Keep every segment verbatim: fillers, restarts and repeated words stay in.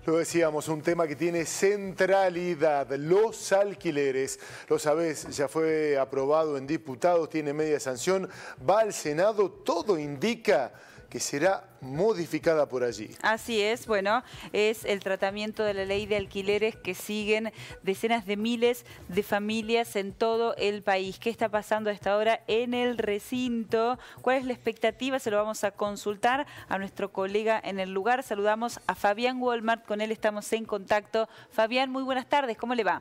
Lo decíamos, un tema que tiene centralidad, los alquileres. Lo sabés, ya fue aprobado en diputados, tiene media sanción, va al Senado, todo indica que será modificada por allí. Así es, bueno, es el tratamiento de la ley de alquileres que siguen decenas de miles de familias en todo el país. ¿Qué está pasando a esta hora en el recinto? ¿Cuál es la expectativa? Se lo vamos a consultar a nuestro colega en el lugar. Saludamos a Fabián Walmart, con él estamos en contacto. Fabián, muy buenas tardes, ¿cómo le va?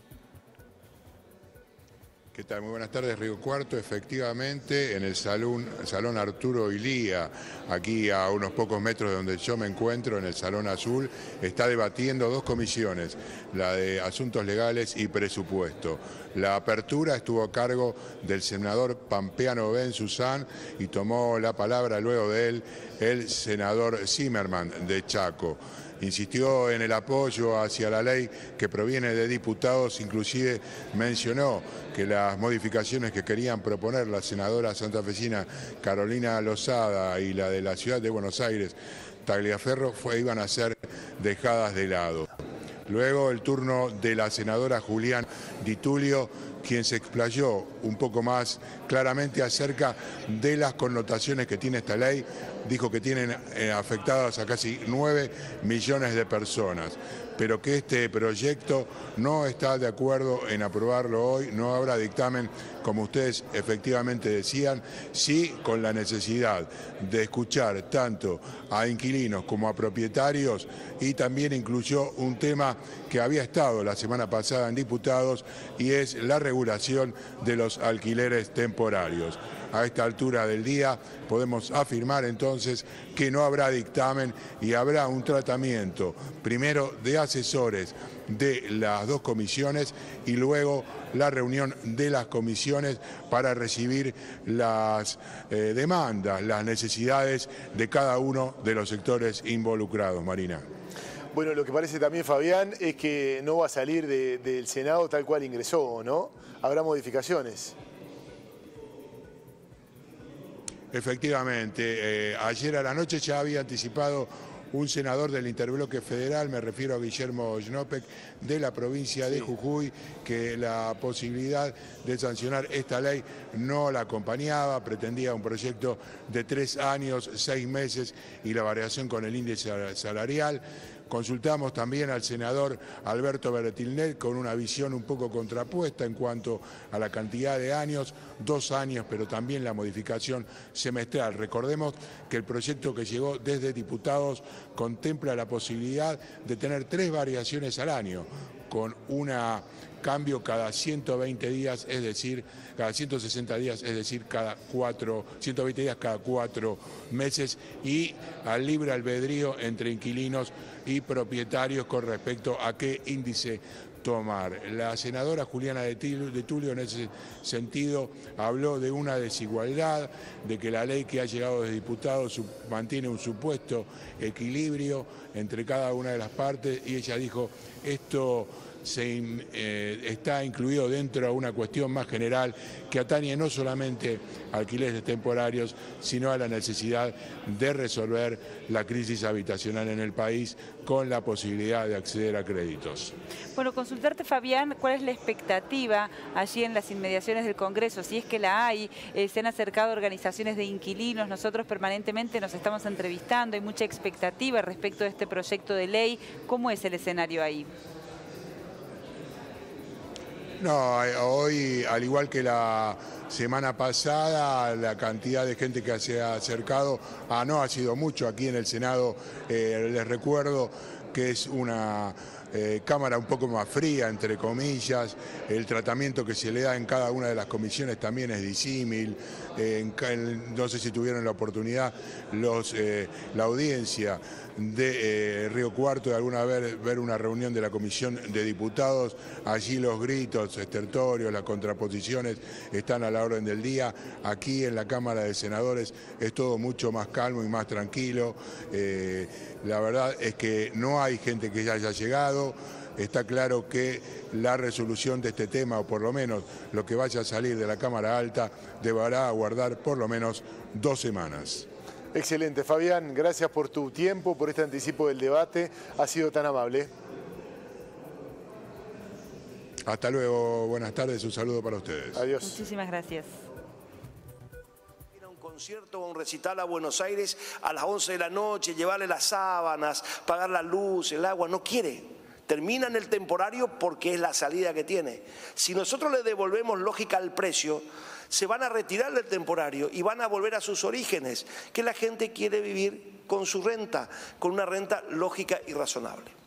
¿Qué tal? Muy buenas tardes, Río Cuarto. Efectivamente, en el salón, salón Arturo Ilía, aquí a unos pocos metros de donde yo me encuentro, en el Salón Azul, está debatiendo dos comisiones, la de Asuntos Legales y Presupuesto. La apertura estuvo a cargo del senador pampeano Ben Susán y tomó la palabra luego de él el senador Zimmerman de Chaco. Insistió en el apoyo hacia la ley que proviene de diputados, inclusive mencionó que las modificaciones que querían proponer la senadora santafesina Carolina Lozada y la de la ciudad de Buenos Aires, Tagliaferro, fue, iban a ser dejadas de lado. Luego el turno de la senadora Juliana Di Tulio, quien se explayó un poco más claramente acerca de las connotaciones que tiene esta ley. Dijo que tienen eh, afectadas a casi nueve millones de personas, pero que este proyecto no está de acuerdo en aprobarlo hoy, no habrá dictamen, como ustedes efectivamente decían, sí con la necesidad de escuchar tanto a inquilinos como a propietarios, y también incluyó un tema que había estado la semana pasada en diputados y es la regulación de los alquileres temporarios. A esta altura del día podemos afirmar entonces que no habrá dictamen y habrá un tratamiento, primero de asesores de las dos comisiones y luego la reunión de las comisiones para recibir las eh, demandas, las necesidades de cada uno de los sectores involucrados. Marina. Bueno, lo que parece también, Fabián, es que no va a salir de, del Senado tal cual ingresó, ¿no? Habrá modificaciones. Efectivamente, eh, ayer a la noche ya había anticipado un senador del Interbloque Federal, me refiero a Guillermo Schnopek, de la provincia de Jujuy, que la posibilidad de sancionar esta ley no la acompañaba, pretendía un proyecto de tres años, seis meses y la variación con el índice salarial. Consultamos también al senador Alberto Bertilnet con una visión un poco contrapuesta en cuanto a la cantidad de años, dos años, pero también la modificación semestral. Recordemos que el proyecto que llegó desde diputados contempla la posibilidad de tener tres variaciones al año, con un cambio cada ciento veinte días, es decir, cada ciento sesenta días, es decir, cada cuatro, ciento veinte días cada cuatro meses, y al libre albedrío entre inquilinos y propietarios con respecto a qué índice tomar. La senadora Juliana de Tulio en ese sentido habló de una desigualdad, de que la ley que ha llegado de diputados mantiene un supuesto equilibrio entre cada una de las partes, y ella dijo esto se, eh, está incluido dentro de una cuestión más general que atañe no solamente a alquileres temporarios, sino a la necesidad de resolver la crisis habitacional en el país con la posibilidad de acceder a créditos. Bueno, consultarte, Fabián, ¿cuál es la expectativa allí en las inmediaciones del Congreso? Si es que la hay, eh, se han acercado organizaciones de inquilinos, nosotros permanentemente nos estamos entrevistando, hay mucha expectativa respecto de este proyecto de ley. ¿Cómo es el escenario ahí? No, hoy, al igual que la semana pasada, la cantidad de gente que se ha acercado ah, no ha sido mucho. Aquí en el Senado, eh, les recuerdo que es una eh, Cámara un poco más fría, entre comillas. El tratamiento que se le da en cada una de las comisiones también es disímil. Eh, en, en, no sé si tuvieron la oportunidad los, eh, la audiencia de eh, Río Cuarto de alguna vez ver una reunión de la Comisión de Diputados. Allí los gritos estertóreos, las contraposiciones están a la orden del día. Aquí en la Cámara de Senadores es todo mucho más calmo y más tranquilo. Eh, la verdad es que no hay gente que ya haya llegado. Está claro que la resolución de este tema, o por lo menos lo que vaya a salir de la Cámara Alta, deberá aguardar por lo menos dos semanas. Excelente, Fabián, gracias por tu tiempo, por este anticipo del debate, ha sido tan amable. Hasta luego, buenas tardes, un saludo para ustedes. Adiós. Muchísimas gracias. Ir a un concierto o un recital a Buenos Aires a las once de la noche, llevarle las sábanas, pagar la luz, el agua, no quiere. Termina en el temporario porque es la salida que tiene. Si nosotros le devolvemos lógica al precio, se van a retirar del temporario y van a volver a sus orígenes, que la gente quiere vivir con su renta, con una renta lógica y razonable.